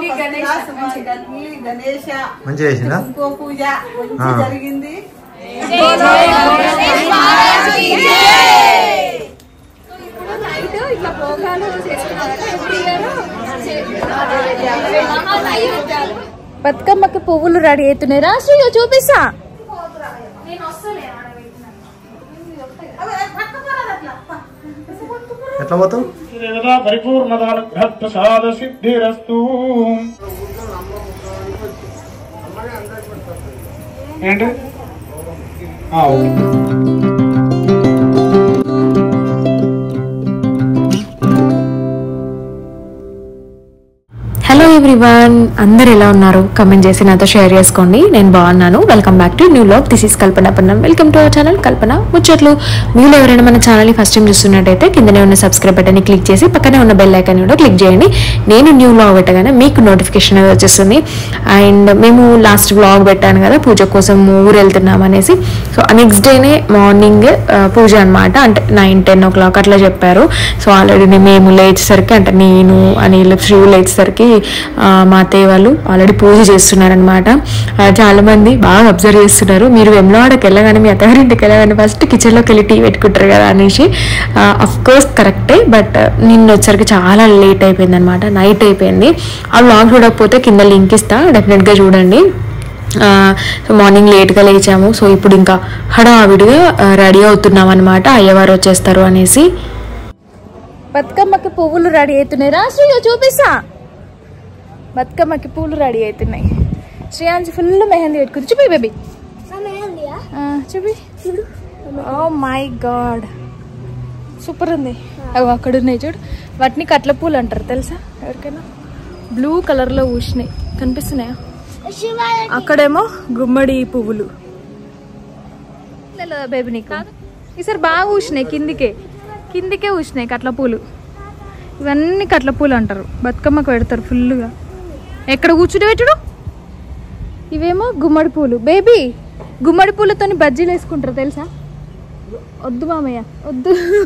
గణేష మంచిగా చేసిందా? ఇంకో పూజ మంచిగా జరిగింది. బతుకమ్మకి పువ్వులు రెడీ అవుతున్నాయి. రాష్ట్రీయ చూపిస్తా. ఎట్లా పోతావు? పరిపూర్ణదానుగ్రహప్రసాద సిద్ధిరస్తు. ఏంటి? హలో ఎవ్రీవన్, అందరు ఎలా ఉన్నారు? కమెంట్ చేసి నాతో షేర్ చేసుకోండి. నేను బాగున్నాను. Welcome back to new vlog. This is Kalpana Pannam. Welcome to our channel Kalpana Muchatlu. మీరు ఎవరైనా మన ఛానల్ని ఫస్ట్ టైం చూస్తున్నట్టయితే కిందనే ఉన్న సబ్స్క్రైబ్ బటన్ని క్లిక్ చేసి పక్కనే ఉన్న బెల్ ఐకాన్ కూడా క్లిక్ చేయండి. నేను న్యూ వ్లాగ్ పెట్టగానే మీకు నోటిఫికేషన్ వచ్చేస్తుంది. అండ్ మేము లాస్ట్ వ్లాగ్ పెట్టాను కదా పూజ కోసం ఊరు వెళ్తున్నాం అనేసి. సో నెక్స్ట్ డేనే మార్నింగ్ పూజ అనమాట. అంటే 9-10 o'clock అట్లా చెప్పారు. సో ఆల్రెడీ మేము లేచేసరికి, అంటే నేను అనిల్ శ్రీవు లేచేసరికి మా అత్తయ్య వాళ్ళు ఆల్రెడీ పూజ చేస్తున్నారనమాట. చాలా మంది బాగా అబ్జర్వ్ చేస్తున్నారు. మీరు వెమ్లవాడకి వెళ్ళగానే, మీ అత్తగారింటికి వెళ్ళగానే ఫస్ట్ కిచెన్లోకి వెళ్ళి టీ పెట్టుకుంటారు కదా అనేసి. అఫ్ కోర్స్ కరెక్టే, బట్ నిన్న వచ్చరికి చాలా లేట్ అయిపోయింది అనమాట. నైట్ అయిపోయింది. ఆ వ్లాగ్ చూడకపోతే కింద లింక్ ఇస్తా, డెఫినెట్గా చూడండి. సో మార్నింగ్ లేట్గా లేచాము. సో ఇప్పుడు ఇంకా హడావిడిగా రెడీ అవుతున్నాం అనమాట, అయ్యవారు వచ్చేస్తారు అనేసి. బతుకమ్మకి పువ్వులు రెడీ అవుతున్నాయి. రాష్ట్రీయ చూపిస్తా. బతుకమ్మకి పూలు రెడీ అవుతున్నాయి. శ్రేయాంశ్ ఫుల్ మెహందీ పెట్టుకుంది. చూపి బేబీ, చూపి. ఓ మై గాడ్, సూపర్ ఉంది. అవి అక్కడ ఉన్నాయి చూడు, వాటిని కట్ల పూలు అంటారు తెలుసా ఎవరికైనా? బ్లూ కలర్లో ఊసినాయి, కనిపిస్తున్నాయా? అక్కడేమో గుమ్మడి పువ్వులు. బేబీ నీకు ఈసారి బాగా ఊసినాయి, కిందికే ఊసినాయి కట్ల పూలు. ఇవన్నీ కట్ల పూలు అంటారు, బతుకమ్మకు పెడతారు ఫుల్గా. ఎక్కడ కూర్చుని పెట్టుడు? ఇవేమో గుమ్మడి పూలు. బేబీ, గుమ్మడి పూలతోని బజ్జీలు వేసుకుంటారు తెలుసా? వద్దు మామయ్య వద్దు,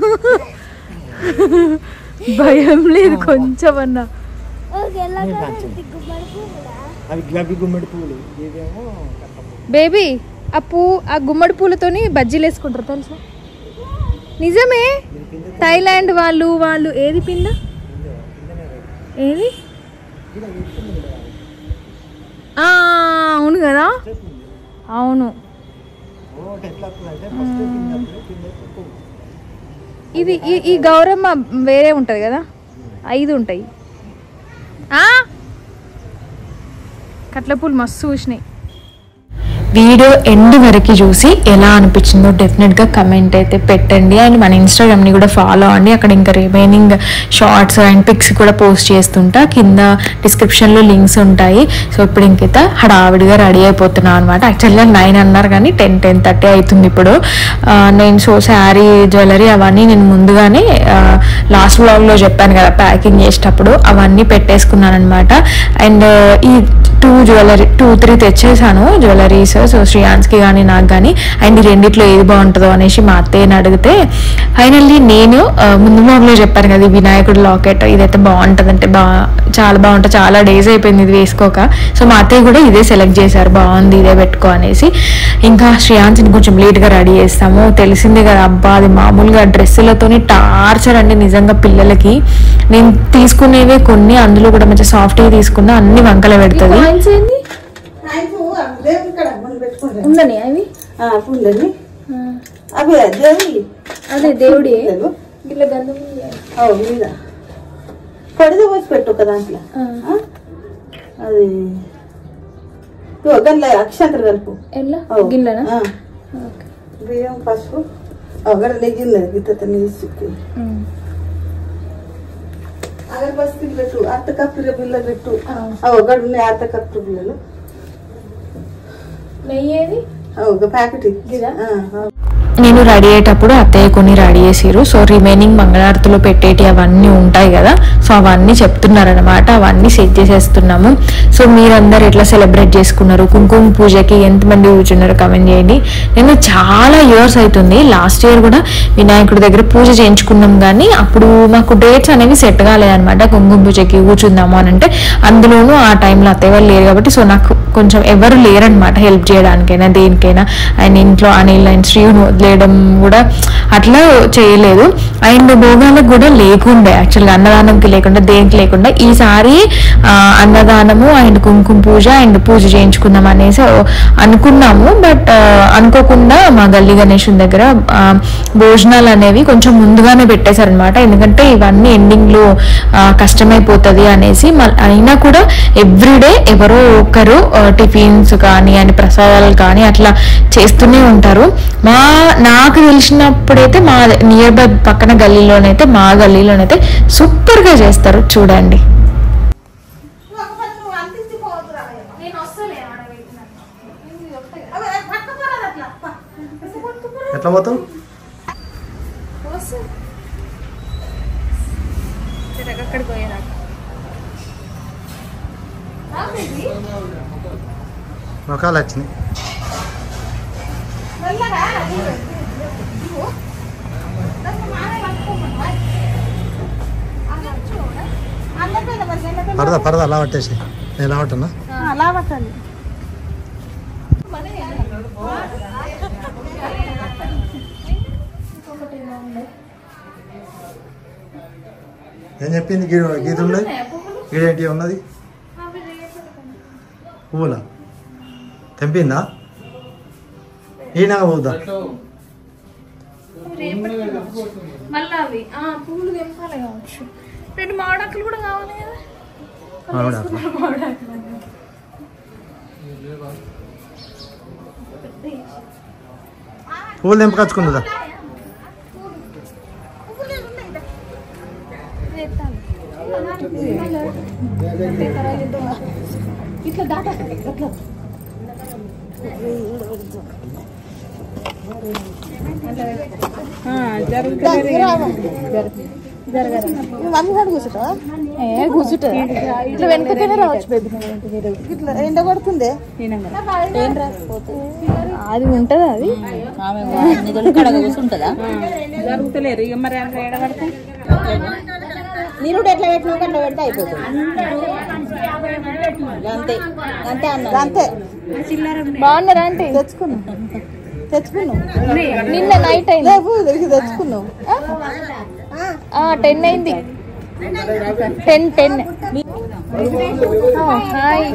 భయం లేదు కొంచెం అన్నా. బేబీ, ఆ గుమ్మడి పూలతోని బజ్జీలు వేసుకుంటారు తెలుసా? నిజమే. థాయిలాండ్ వాళ్ళు ఏది పిండ, ఏది? అవును కదా, అవును. ఇది ఈ గౌరమ్మ వేరే ఉంటది కదా, 5 ఉంటాయి. కట్ల పూలు మస్తు చూసినాయి. వీడియో ఎండ్ వరకు చూసి ఎలా అనిపించిందో డెఫినెట్గా కమెంట్ అయితే పెట్టండి. అండ్ మన ఇన్స్టాగ్రామ్ని కూడా ఫాలో అవ్వండి. అక్కడ ఇంకా రిమైనింగ్ షార్ట్స్ అండ్ పిక్స్ కూడా పోస్ట్ చేస్తుంటా. కింద డిస్క్రిప్షన్లో లింక్స్ ఉంటాయి. సో ఇప్పుడు ఇంకైతే హడావిడిగా రెడీ అయిపోతున్నాను అనమాట. యాక్చువల్గా 9 అన్నారు కానీ 10-10:30 అవుతుంది ఇప్పుడు. నేను సో శారీ, జ్యువెలరీ అవన్నీ నేను ముందుగానే లాస్ట్ వ్లాగ్లో చెప్పాను కదా ప్యాకింగ్ చేసేటప్పుడు, అవన్నీ పెట్టేసుకున్నాను అనమాట. అండ్ ఈ 2-3 తెచ్చేసాను జ్యువెలరీస్. సో శ్రేయాన్స్కి కానీ నాకు కానీ. అండ్ ఈ రెండిట్లో ఏది బాగుంటుందో అనేసి మా అత్తయ్యని అడిగితే ఫైనల్లీ నేను ముందు వ్లాగ్లో చెప్పాను కదా వినాయకుడు లాకెట్, ఇదైతే బాగుంటుంది అంటే చాలా బాగుంటుంది. చాలా డేస్ అయిపోయింది ఇది వేసుకోక. సో మా అత్తయ్య కూడా ఇదే సెలెక్ట్ చేశారు, బాగుంది ఇదే పెట్టుకో అనేసి. ఇంకా శ్రేయాన్స్ని కొంచెం లేట్గా రెడీ చేస్తాము. తెలిసిందే కదా అబ్బా, అది మామూలుగా డ్రెస్సులతోని టార్చర్ అండి నిజంగా పిల్లలకి. నేను తీసుకునేవే కొన్ని, అందులో కూడా మంచి సాఫ్ట్గా తీసుకున్నా, అన్ని వంకల పెడుతుంది. ఉందని అవి ఉందని అవి అదే దేవుడి మీద పొడిద పోసి పెట్టు ఒక దాంట్లో. అది గల్ల అక్షంతలు కలుపు గిన్నె, బియ్యం, పసుపు, గడ నెగ్గింది గిత్త నీసుకి అగర పసుపు పెట్టు. అర్ధ కప్పు బిల్ల పెట్టు. గడ ఉన్నాయి అర్ధ కప్పు బిల్లలు. నెయ్యేది ఒక ప్యాకెట్ నేను రెడీ అయ్యేటప్పుడు అత్తయ్య కొన్ని రెడీ చేసిరు. సో రిమైనింగ్ మంగళారతిలో పెట్టేటి అవన్నీ ఉంటాయి కదా, సో అవన్నీ చెప్తున్నారనమాట. అవన్నీ సెట్ చేసేస్తున్నాము. సో మీరందరు ఎట్లా సెలబ్రేట్ చేసుకున్నారు, కుంకుమ పూజకి ఎంతమంది కూర్చున్నారు కమెంట్ చేయండి. నేను చాలా ఇయర్స్ అవుతుంది, లాస్ట్ ఇయర్ కూడా వినాయకుడి దగ్గర పూజ చేయించుకున్నాం, కానీ అప్పుడు మాకు డేట్స్ అనేవి సెట్ కాలేదనమాట కుంకుమ పూజకి కూర్చుందాము అని అంటే. అందులోనూ ఆ టైంలో అత్తయ్య వాళ్ళు లేరు కాబట్టి సో నాకు కొంచెం ఎవరు లేరనమాట హెల్ప్ చేయడానికైనా దేనికైనా. అండ్ ఇంట్లో అనిల్ అండ్ శ్రీను వదిలేయడం కూడా అట్లా చేయలేదు. అండ్ భోగాలకు కూడా లేకుండే, యాక్చువల్గా అన్నదానంకి లేకుండా దేనికి లేకుండా ఈసారి అన్నదానము అండ్ కుంకుమ పూజ అండ్ పూజ చేయించుకుందాం అనేసి అనుకున్నాము. బట్ అనుకోకుండా మా గల్లీ గణేశుని దగ్గర భోజనాలు అనేవి కొంచెం ముందుగానే పెట్టేశారనమాట. ఎందుకంటే ఇవన్నీ ఎండింగ్లో కష్టమైపోతుంది అనేసి. అయినా కూడా ఎవ్రీడే ఎవరో ఒకరు టిఫిన్స్ కానీ అని ప్రసాదాలు కానీ అట్లా చేస్తూనే ఉంటారు. నాకు తెలిసినప్పుడైతే మా నియర్ బై పక్కన గల్లీలోనైతే మా గల్లీలోనైతే సూపర్గా చేస్తారు చూడండి. ఎట్లా పోతావు? అక్కడికి పోయేదాకా మొక్కలు వచ్చినాయి. పరదా అలా పట్టేసి నేను ఎలా పట్టనా? అలా పట్టాలి. నేను చెప్పింది గీత ఉన్నది, గీడేంటి ఉన్నది పువ్వులా తెంపిందా? ఈనాగా పోద్దా? మళ్ళీ అవి పువ్వులు తెంపాలి కావచ్చు. 2 మామిడాకులు కూడా కావాలి కదా. పువ్వులు తెంపకచ్చుకుందా? ఇట్లా దాటా ఇట్లా కూర్చుంటా ఇట్లా వెనకనే రావచ్చు. ఇట్లా ఎండ కొడుతుంది, అది ఉంటదా? అది కడగ కూర్చుంటదా? జరుగుతలేరు ఇక మరి ఎడబడతాయి. నీరు ఎట్లా పెట్టినా అట్లా పెడితే అయిపోతుంది. అంతే అంతే అన్న అంతే. బాగున్నారా అంటే తెచ్చుకున్నావు నిన్న నైట్ అయింది తెచ్చుకున్నావు. 10 అయింది. 10 హాయ్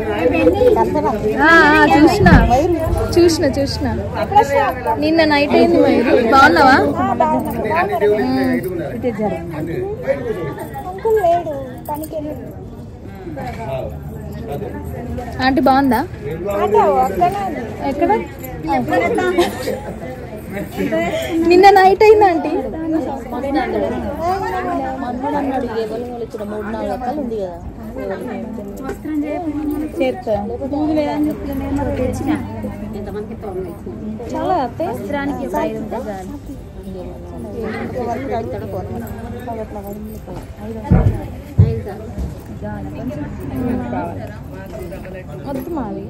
చూసిన నిన్న నైట్ అయింది. మయూరి బాగున్నావా? ఆంటీ బాగుందా? ఎక్కడ? నిన్న నైట్ అయింది ఆంటీ. 3-4 రకాలు ఉంది కదా. చాలా వద్దు మావి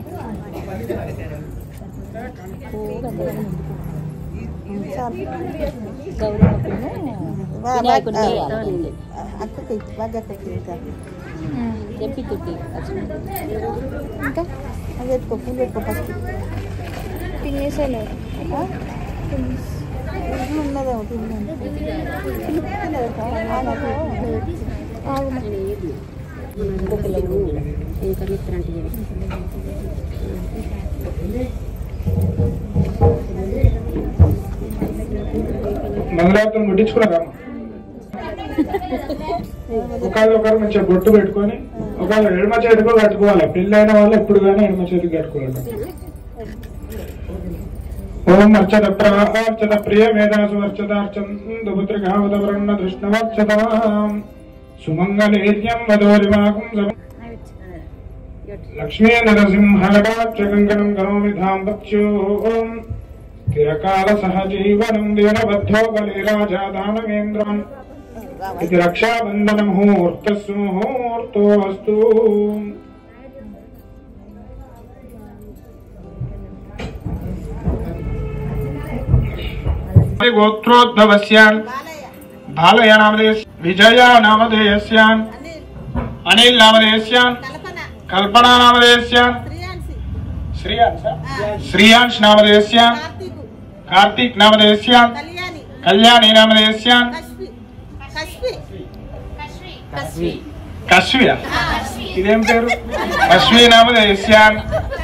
ఇంకా పెట్టుకో పూలు పెట్టుకో ఫస్ట్ తినేసేలేదు ఉన్నదేమో మంగళారతం ముట్టించుకున్నారా? ఒకరు మంచిగా బొట్టు పెట్టుకొని ఒకళ్ళు ఎడమ చేతికి కట్టుకోవాలి. పెళ్ళైన వాళ్ళు ఎప్పుడు కానీ ఎడమ చేతికి కట్టుకోవాలి. ఓం అర్చత అర్చత ప్రియ మేధాసు అర్చతార్చందుపుత్రికావతవరణ దృష్ణవర్చత సుమంగళేర్యం వదోరివాకం లక్ష్మీ నరసింహకటాక్ష కంకణం కరోమి ధాం పక్షో చిరకాల సహజీవనం దీనబద్ధో బలిరాజా దానవేంద్రం ఇది రక్షాబంధన ముహూర్తస్సు ముహూర్తోస్తు. గోత్రోద్భవస్యాన్ బాలయ నామధేయ విజయ నామధేయస్యాన్ అనిల్ నామధేయస్యాన్ కల్పనా నామధేయస్యాన్ శ్రీయాంశ్ నామధేయస్యాన్ కార్తీక్ నామధేయస్యాన్ కళ్యాణి నామధేయస్యాన్ కశ్వి ఇదేం పేరు కశ్వి నామధేయస్యాన్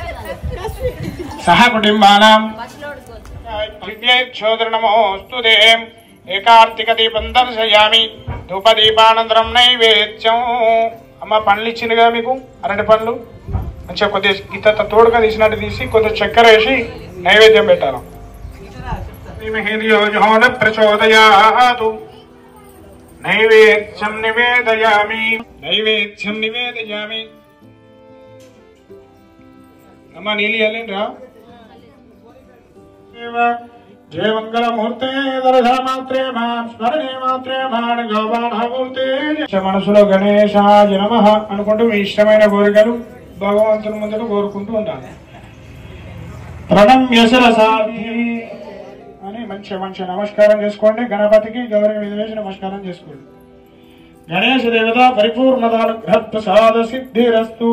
సహ కుటుంబానాం దివ్యైక్షోదృనమోస్తు దేం ఏకార్తిక దీపం దర్శయామి ధూపదీపానంతరం నైవేద్యం. అమ్మ పండ్లు ఇచ్చింది కదా మీకు, అరటి పండ్లు మంచిగా కొద్దిగా ఇంత తోడుగా తీసినట్టు తీసి కొద్దిగా చక్కెర వేసి నైవేద్యం పెట్టాలి. ప్రచోదయాతు నైవేద్యం నివేదయామి నైవేద్యం నివేదయామి. అమ్మ నీళ్ళు ఇవ్వలేంరా. జయ మంగళ ముహూర్తే దర్శనమాత్రే మాం స్మరణే మాత్రే మాన్ గోపానమూర్తే. మనసులో గణేశాయ నమః అనుకుంటూ మీ ఇష్టమైన కోరికలు భగవంతుని ముందు కోరుకుంటూ ఉండాలి. ప్రణమ్య శిరసాభి అని మంచి నమస్కారం చేసుకోండి. గణపతికి గౌరీ మీద వేసి నమస్కారం చేసుకోండి. గణేశ దేవత పరిపూర్ణదానుగ్రహ ప్రసాద సిద్ధిరస్తు.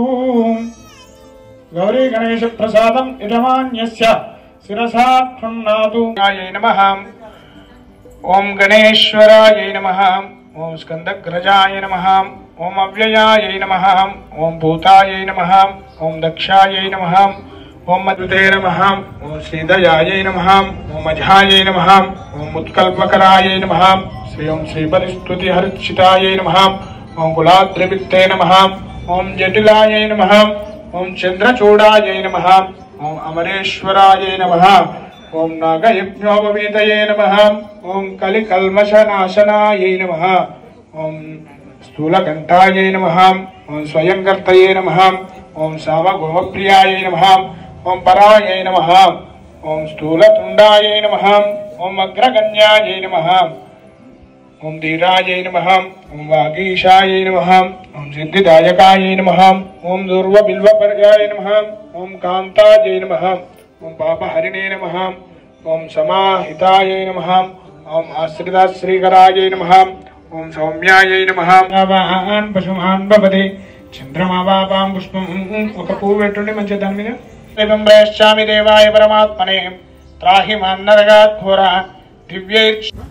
గౌరీ గణేశ ప్రసాదం యజమాన్యస్య శిరసా క్షుణ్ణాతు. నమః. ఓం గణేశ్వరాయ నమః. ఓం స్కందగ్రజాయ నమః. ఓం అవ్యయాయ నమః. ఓం భూతాయ నమః. ఓం దక్షాయ నమః. ఓం మధుతే నమః. ఓం శ్రీదయాయ నమః. ఓం మజాయ నమః. ఓం ఉత్కల్పకరాయ నమః. శ్రీం శ్రీపరిస్తుతి హర్షితాయ నమః. ఓం కులాద్రివిత్తే నమః. ఓం జటిలాయ నమః. ఓం చంద్రచూడాయ నమః. ఓం అమరేశ్వరాయ నమః. ఓం నాగయజ్ఞోపవీతయే నమః. ఓం కలికల్మషనాశనాయ నమః. ఓం స్థూలకంఠాయ నమః. ఓం స్వయంకర్తయే నమః. ఓం సామగోమప్రియాయ నమః. ఓం పరాయ నమః. ఓం స్థూలతుండాయ నమః. ఓం అగ్రగణ్యాయ నమః. ఓం ధీరాయ నమః. ఓం వాగీశాయ నమః. ఓం సిద్ధిదాయకాయ నమః. ఓం దుర్వబిల్వపర్యాయ నమః. ఓం కాంతాయ నమః. ఓం పాపహరిణే నమః. ఓం సమాహితాయ నమః. ఓం ఆశ్రితాశ్రీకరాయ నమః. ఓం సౌమ్యాయ నమః. వాహన్ పశుమాన్ భవతి చంద్రమావాపాం పుష్పం. ఒక పువ్వు పెట్టుండి మంచి దాని మీద. దేవం ప్రయశ్చామి దేవాయ పరమాత్మనే త్రాహి మాన్నరగాత్ ఘోరా దివ్యై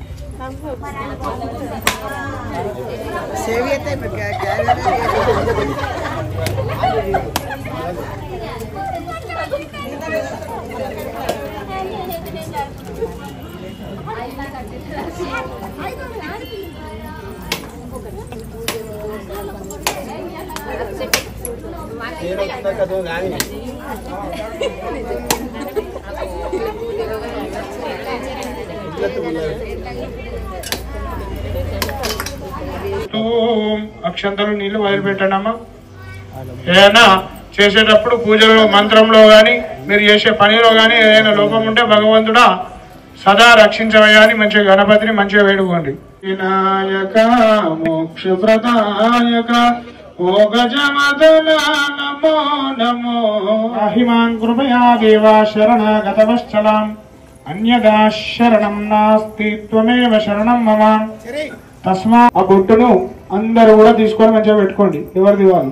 అక్షంతలు నీళ్లు వదిలిపెట్టండి అమ్మా. ఏదైనా చేసేటప్పుడు పూజలో మంత్రంలో గాని మీరు చేసే పనిలో గాని ఏదైనా లోపం ఉంటే భగవంతుడా సదా రక్షించవయ్యా అని మంచిగా గణపతిని మంచిగా వేడుకోండి. వినాయక మోక్షప్రదాయక ఓ గజమదన నమో నమో. అహిమాన్ కృపయా దేవా శరణాగతవశ్చలాం అన్యదా శరణం నాస్తి త్వమేవ శరణం మమ. తస్మా. ఆ బొట్టును అందరూ కూడా తీసుకొని మంచిగా పెట్టుకోండి. ఎవరిది వాళ్ళు.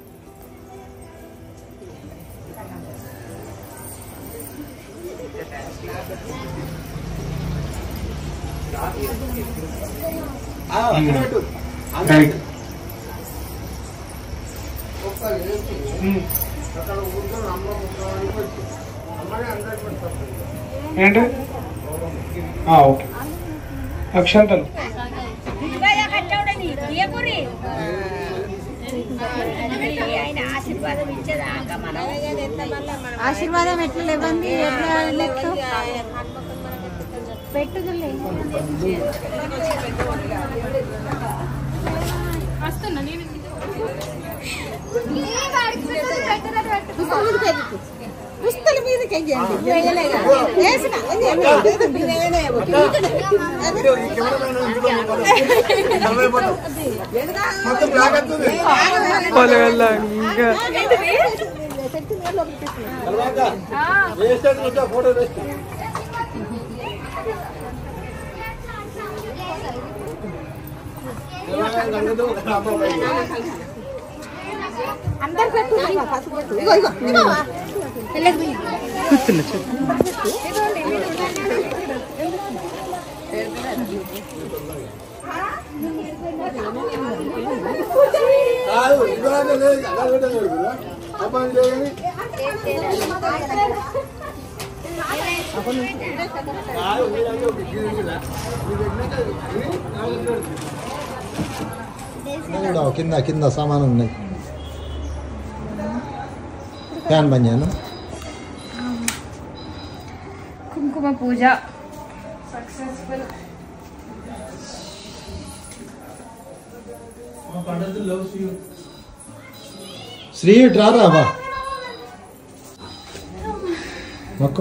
ఏంటి ఓకే. అక్షంతలు ఆశీర్వాదం ఎట్లా లేవండి, పెట్టుదలే పుస్తల మీదకి అందరు పెట్టు కింద కింద సామాను ఉన్నాయి. ఫ్యాన్ బంద్ చేయను. కుంకుమ పూజ సక్సెస్ఫుల్. శ్రీ డ్రారా బా మొక్కు.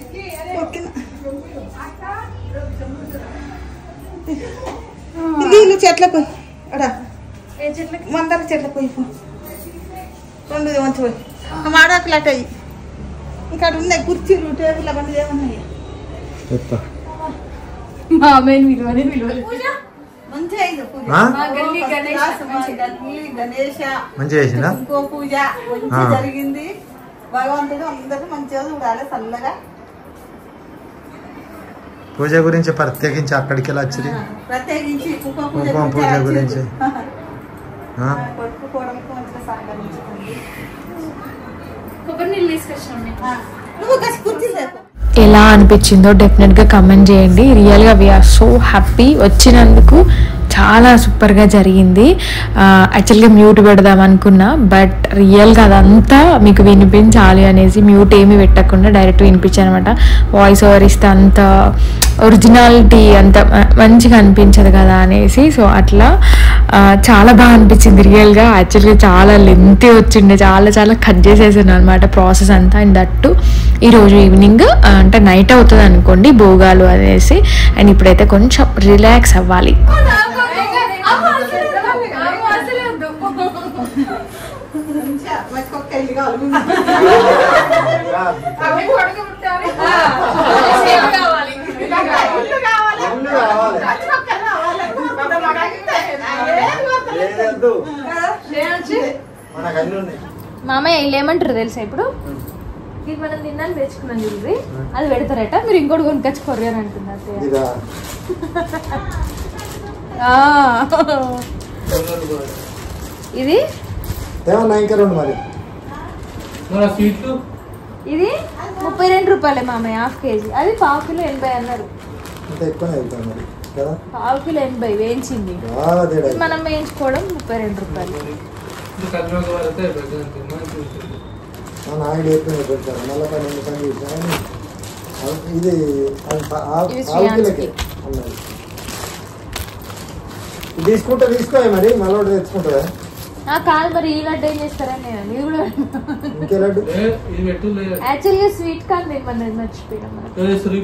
నీళ్ళు చెట్లకు అడా మందర చెట్లకు పోయి రెండు మంచి పోయి మాడాకులు అట్టయి ఇక్కడ ఉన్నాయి కుర్చీలు టేబుల్ అవన్నీ ఏమన్నాయి గణేష ఇంకో పూజ మంచి జరిగింది. భగవంతుడు అందరూ మంచిగా చూడాలి చల్లగా. పూజ గురించి ప్రత్యేకించి అక్కడికి వెళ్ళి వచ్చి ప్రత్యేకించి కుంకుమ పూజ గురించి కొడుకు కోడలకు మంచిగా సహకరించుకుంది. నువ్వు కలిసి కూర్చుంది. ఎలా అనిపించిందో డెఫినెట్గా కమెంట్ చేయండి. రియల్గా వీఆర్ సో హ్యాపీ వచ్చినందుకు. చాలా సూపర్గా జరిగింది. యాక్చువల్గా మ్యూట్ పెడదాం అనుకున్నా, బట్ రియల్గా అదంతా మీకు వినిపించాలి అనేసి మ్యూట్ ఏమీ పెట్టకుండా డైరెక్ట్ వినిపించాను అనమాట. వాయిస్ ఓవర్ ఇస్తే అంత ఒరిజినాలిటీ అంత మంచిగా అనిపించదు కదా అనేసి. సో అట్లా చాలా బాగా అనిపించింది రియల్గా. యాక్చువల్గా చాలా లెంతీ వచ్చిండే, చాలా కట్ చేసేసాను అనమాట ప్రాసెస్ అంతా. అండ్ దట్టు ఈరోజు ఈవినింగ్ అంటే నైట్ అవుతుంది అనుకోండి భోగాలు అనేసి. అండ్ ఇప్పుడైతే కొంచెం రిలాక్స్ అవ్వాలి. మామయ్య వీళ్ళు ఏమంటారు తెలుసా, ఇప్పుడు ఇది మనం తిన్నాను తెచ్చుకున్నాం చూసి అది పెడతారట, మీరు ఇంకోటి కొనుకొచ్చుకోర్రి అని అంటున్నారు. ఇది ఇది 32 రూపాయలే మామయ్య, హాఫ్ కేజీ. అది పావు కిలో 80 అన్నారు. పావు కిలో 80 వేయించింది. మనం వేయించుకోవడం 32 రూపాయలు. తీసుకుంటే తీసుకో మరి, మళ్ళీ తెచ్చుకుంటారా? కాదు మరి ఈ లడ్డు ఏం చేస్తారని నేను మీరు కూడా యాక్చువల్గా స్వీట్ కార్న్ తినమన్నది మర్చిపోయినాం మనం.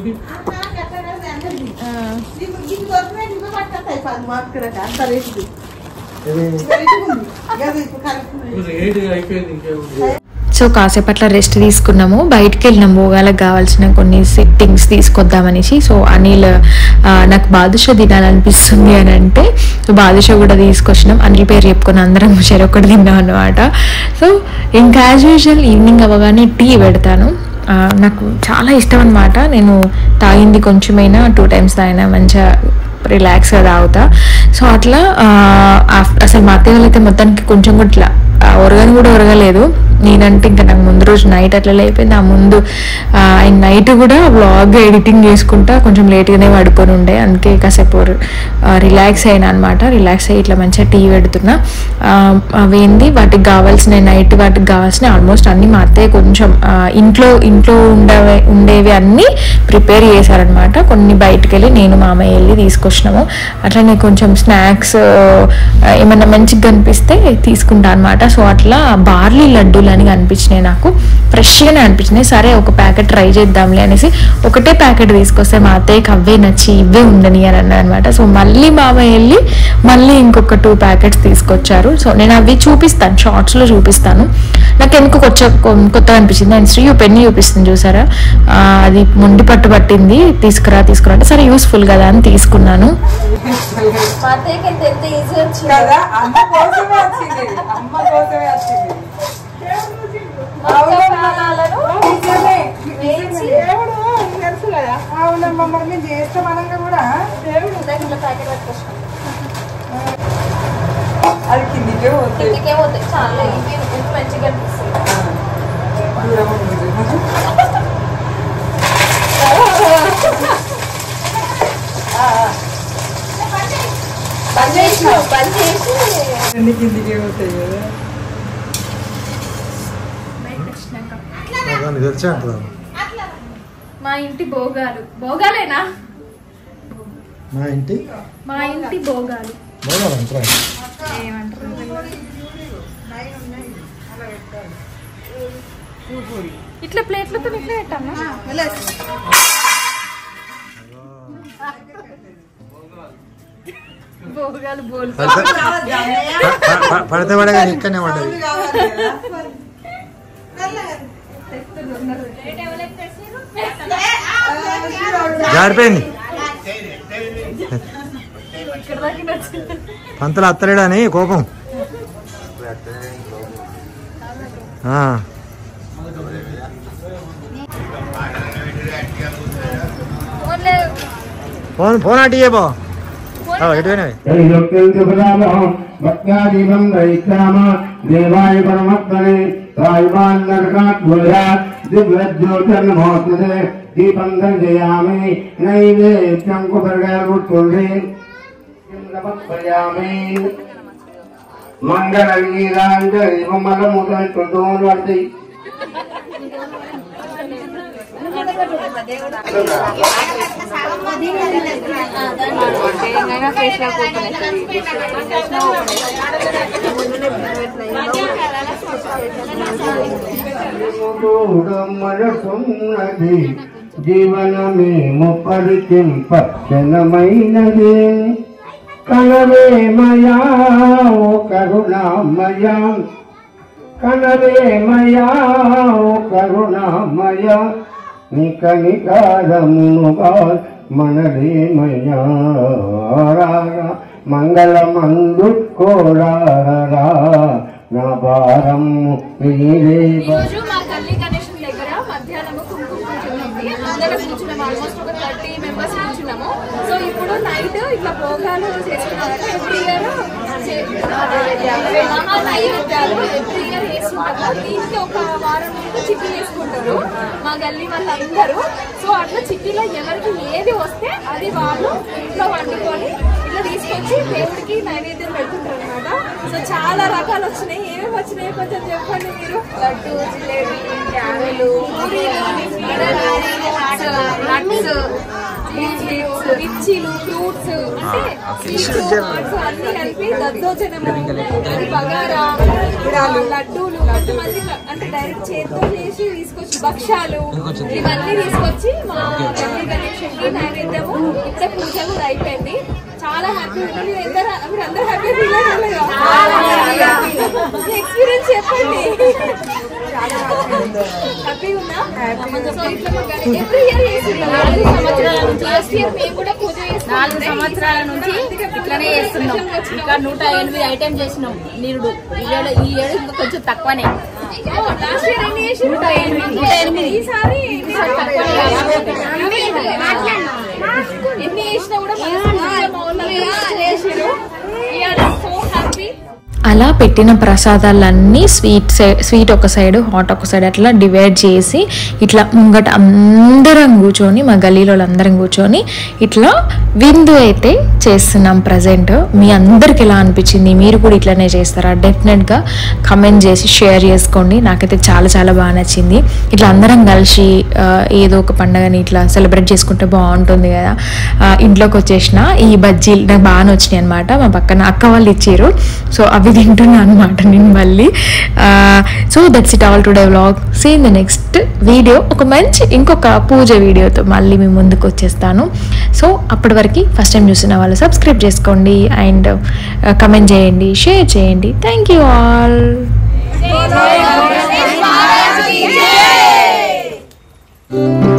సో కాసేపట్ల రెస్ట్ తీసుకున్నాము, బయటకు వెళ్ళినాం భోగాలకు కావాల్సిన కొన్ని సెట్టింగ్స్ తీసుకొద్దామనేసి. సో అనిల్ నాకు బాదుషా తినాలనిపిస్తుంది అని అంటే బాదుషా కూడా తీసుకొచ్చినాం. అనిల్ పేరు చెప్పుకొని అందరం చెరొకటి తిన్నాం అనమాట. సో ఇంకా యాజ్ యూజువల్ ఈవినింగ్ అవ్వగానే టీ పెడతాను. నాకు చాలా ఇష్టం అనమాట. నేను తాగింది కొంచెమైనా 2 times తాగినా మంచిగా రిలాక్స్గా తాగుతా. సో అట్లా అసలు మా అత్తయ్య వాళ్ళైతే మొత్తానికి కొంచెం కూడా ఇట్లా ఒరగని కూడా ఒరగలేదు. నేనంటే ఇంకా నాకు ముందు రోజు నైట్ అట్లా లేకపోయింది. ఆ ముందు ఆయన నైట్ కూడా వ్లాగ్ ఎడిటింగ్ చేసుకుంటా కొంచెం లేట్గానే పడుకొని ఉండే, అందుకే కాసేపు రిలాక్స్ అయినా అనమాట. రిలాక్స్ అయ్యి ఇట్లా మంచిగా టీ పెడుతున్నా. అవేంది వాటికి కావాల్సిన నైట్ వాటికి కావాల్సిన ఆల్మోస్ట్ అన్నీ మా అత్తయ్య కొంచెం ఇంట్లో ఉండేవి అన్నీ ప్రిపేర్ చేశారనమాట. కొన్ని బయటకు వెళ్ళి నేను మామయ్య వెళ్ళి తీసుకొచ్చినాము. అట్లనే కొంచెం స్నాక్స్ ఏమన్నా మంచిగా కనిపిస్తే తీసుకుంటా అనమాట. సో అట్లా బార్లీ లడ్డూలు అని కనిపించినాయి నాకు. ఫ్రెష్గానే అనిపించింది. సరే ఒక ప్యాకెట్ ట్రై చేద్దాంలే అనేసి ఒకటే ప్యాకెట్ తీసుకొస్తే మా అత్తయ్యకి అవే నచ్చి ఇవే ఉండని అని అన్నా అనమాట. సో మళ్ళీ మామయ్య వెళ్ళి మళ్ళీ ఇంకొక 2 ప్యాకెట్స్ తీసుకొచ్చారు. సో నేను అవి చూపిస్తాను, షార్ట్స్లో చూపిస్తాను. నాకు ఎందుకు కొత్తగా అనిపించింది. అండ్ శ్రీ పెన్ని చూపిస్తుంది చూసారా, అది మొండి పట్టు పట్టింది, తీసుకురా అంటే సరే యూస్ఫుల్ కదా అని తీసుకున్నాను. అవునమ్మా మరి మేము చేస్తాం అనంగా కూడా అది కిందికే పోతాయి. చాలా మంచిగా అనిపిస్తుంది. కిందికే పోతాయి కదా. తెలిసే అంటారు మా ఇంటి భోగాలేనా? మా ఇంటి భోగాలు అంటారా? ఏమంటారు? ఇట్లా ప్లేట్లతో ఇట్లా పెట్టామా? భోగాలు పడితే పడగా ఇక్కడనే పడ్డది. జారిపోయింది. పంతులు అత్తలేడని కోపం. ఫోన్ అట్టి బా దేవాయ పరమత్మనే దివ్యోజన్మోత్సే దీపం దర్శయామి నైవేద్యం కుపర్గూర్చుండే మంగళ గీతాంజలి మమ్మల్ని పడతాయి. మనసున్నది జీవనమేమో పరిచింపనమైనది. కనవేమయా ఓ కరుణామయ, కనవేమయా ఓ కరుణామయ, నికనికారమునుగా మనదేమయా మంగళమందు కోరారా నా భారం మీరే. ఈరోజు మా గల్లీ గణేశుని దగ్గర మధ్యాహ్నము కుంకుమ పూజ ఉంది. అందరం కూర్చున్నాము, ఆల్మోస్ట్ ఒక 30 మెంబర్స్ కూర్చున్నాము. సో ఇప్పుడు నైట్ ఇట్లా భోగాలు చేసుకున్నారంటే ఎవ్రీ ఇయర్ మహానైవేద్యాలు ఎవ్రీ ఇయర్ వేసుకుంటారు. దీనికి ఒక వారం ముందు చిట్టి వేసుకుంటారు మా గల్లీ వాళ్ళందరూ. సో అట్లా చిట్టిలో ఎవరికి ఏది వస్తే అది వాళ్ళు ఇంట్లో వండుకొని ఇట్లా తీసుకొచ్చి దేవుడికి నైవేద్యం పెడుతుంటారు అనమాట. సో చాలా రకాలు వచ్చినాయి. ఏమేమి వచ్చినాయి కొంచెం చెప్పండి మీరు. లడ్డు, జిలేబీ, క్యారెలు, నట్స్, మిర్చీలు, ఫ్రూట్స్, అంటే అన్ని కలిపి దద్దోజనము, బగారా, లడ్డూలు, కొంతమంది అంటే డైరెక్ట్ చేతితో చేసి తీసుకొచ్చి భక్ష్యాలు ఇవన్నీ తీసుకొచ్చి మా గల్లీ గణేశుడికి నైవేద్యము. ఇప్పుడే పూజ కూడా అయిపోయింది. చాలా హ్యాపీ. మీరు అందరూ హ్యాపీ ఫీల్ అయ్యారు. ఎక్స్పీరియన్స్ చెప్పండి. హ్యాపీ ఉన్నా? ఎవ్రీ ఇయర్ చేస్తున్నాం. 4 సంవత్సరాల నుంచి ఇట్లానే చేస్తున్నాం. ఇంకా 108 ఐటమ్ చేసినాం. నిరుడు ఈ ఏడు ఇంకా కొంచెం తక్కువనే. ఈసారి ఎన్ని చేసినా కూడా అలా పెట్టిన ప్రసాదాలన్నీ స్వీట్ ఒక సైడ్, హాట్ ఒక సైడ్ అట్లా డివైడ్ చేసి ఇట్లా ముంగట అందరం కూర్చొని, మా గల్లీలో అందరం కూర్చొని ఇట్లా విందు అయితే చేస్తున్నాం ప్రజెంట్. మీ అందరికి ఎలా అనిపించింది? మీరు కూడా ఇట్లానే చేస్తారా? డెఫినెట్గా కమెంట్ చేసి షేర్ చేసుకోండి. నాకైతే చాలా చాలా బాగా నచ్చింది. ఇట్లా అందరం కలిసి ఏదో ఒక పండుగని ఇట్లా సెలబ్రేట్ చేసుకుంటే బాగుంటుంది కదా. ఇంట్లోకి వచ్చేసిన ఈ బజ్జీలు నాకు బాగా వచ్చినాయి అనమాట. మా పక్కన అక్క వాళ్ళు ఇచ్చారు. సో అవి తింటున్నాను అనమాట నేను మళ్ళీ. So that's it all today vlog. See in the next video ఒక మంచి ఇంకొక పూజ వీడియోతో మళ్ళీ మీ ముందుకు వచ్చేస్తాను. సో అప్పటి వరకు ఫస్ట్ టైం చూసిన వాళ్ళు సబ్స్క్రైబ్ చేసుకోండి అండ్ కమెంట్ చేయండి, షేర్ చేయండి. Thank you all.